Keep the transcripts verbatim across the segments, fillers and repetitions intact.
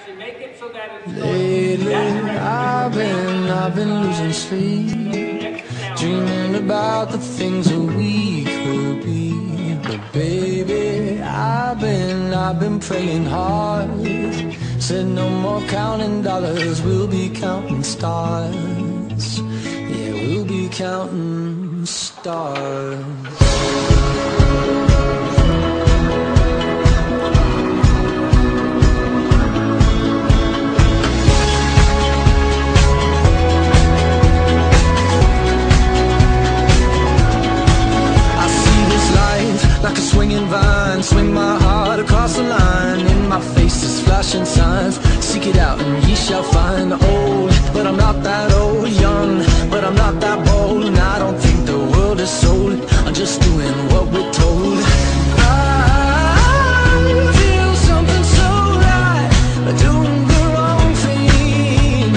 actually make it so that it's lately I've been, I've been losing sleep, dreaming about the things that we could be. But baby, I've been, I've been praying hard. Said no more counting dollars, we'll be counting stars. Yeah, we'll be counting stars. Like a swinging vine, swing my heart across the line. In my face is flashing signs. Seek it out and ye shall find. Old, but I'm not that old. Young, but I'm not that bold. And I don't think the world is sold. I'm just doing what we're told. I feel something so right, doing the wrong thing.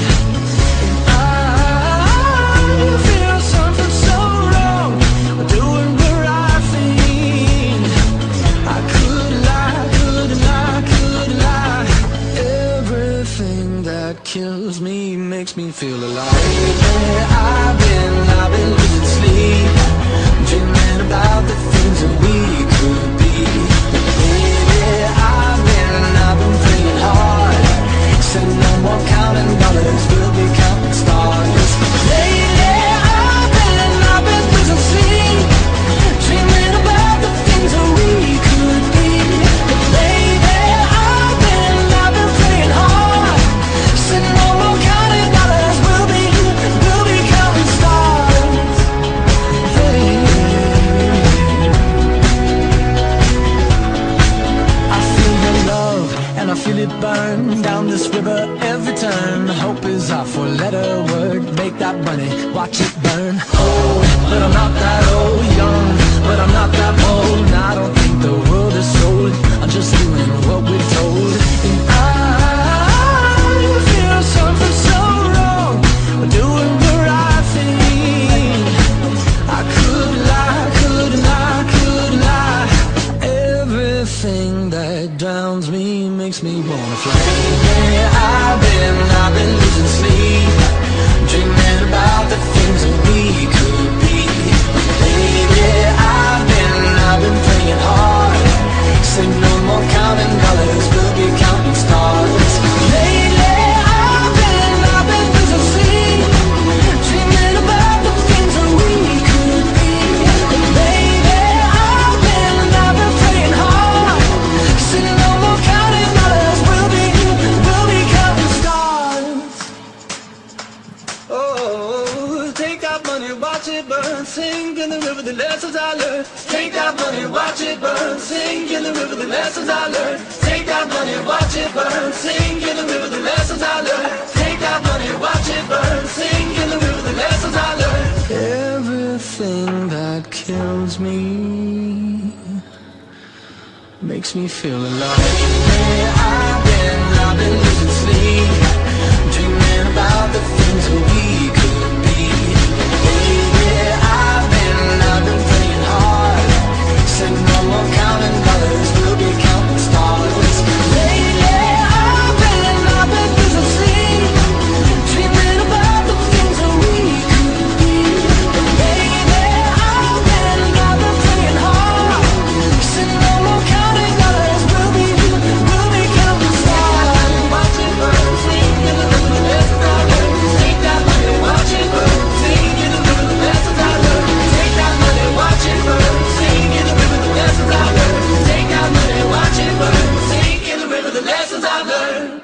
I feel something so wrong, doing the right thing. I could lie, could lie, could lie. Everything that kills me makes me feel alive. I've been, I've been losing sleep, dreaming about the things that we could be. Baby, I've been, I've been praying hard. Said no more counting dollars, we'll be counting stars. Lately, I've been, I've been losing sleep, dreaming about the things that we could be. Baby, I've been, I've been praying hard. Said no more counting dollars, we'll be, we'll be counting stars. Hey. I feel your love and I feel it burn down this river every turn. Hope is our four-letter word. Make that money, watch it burn. Old, but I'm not that old. Young, but I'm not that bold. And I don't think the world is sold. I'm just doing what we're told. And I feel something so wrong, doing the right thing. I could lie, could lie, could lie. Everything that drowns me makes me wanna fly. Yeah, I've been, I've been losing sleep, dreaming about the things that we could be. Baby, I've been, I've been praying hard. Say no more counting dollars, we'll be counting stars. Lately, I've been, I've been losing sleep, dreaming about the things that we could be. Baby, I've been, I've been praying hard. Say no more counting dollars, we'll be, we'll be counting stars. Oh, take that money, watch it burn, sing in the river the lessons I learned. Take that money, watch it burn, sing in the river the lessons I learned. Take that money, watch it burn, sing in the river the lessons I learned. Take that money, watch it burn, sing in the river the lessons I learned. Everything that kills me makes me feel alive. Hey, I've been, I've been losing sleep, dreaming about the things that we could be. Baby, I've been, I've been praying hard. Said no more counting dollars, we'll be counting stars. Lately, I've been, I've been losing sleep, dreaming about the things that we could be. Baby, I've been, I've been praying hard. Said no more counting dollars, we'll be, we'll be counting stars. Watch it burn, sing in the river the lessons I learned. Take that money, watch it burn, sing in the river the lessons I learned. Take that money, watch it burn, sing in the river the lessons I learned. Take that money, watch it burn, sing in the river the lessons I learned.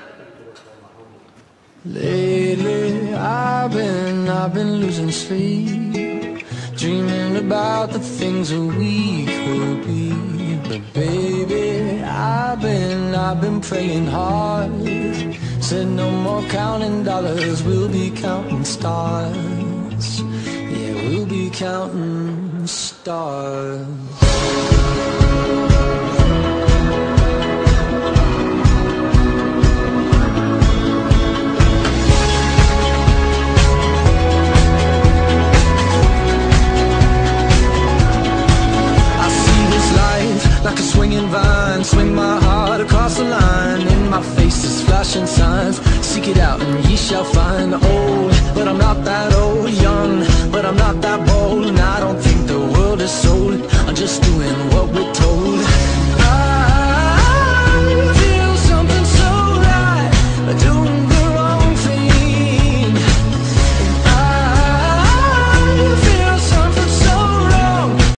Lately, I've been, I've been losing sleep, dreaming about the things that we could be. But baby, I've been, I've been praying hard. Said no more counting dollars, we'll be counting stars. Yeah, we'll be counting stars. Like a swinging vine, swing my heart across the line. In my face is fly flashing signs. Seek it out and ye shall find. Old, but I'm not that old. Young, but I'm not that bold. And I don't think the world is sold. I'm just doing what we're told.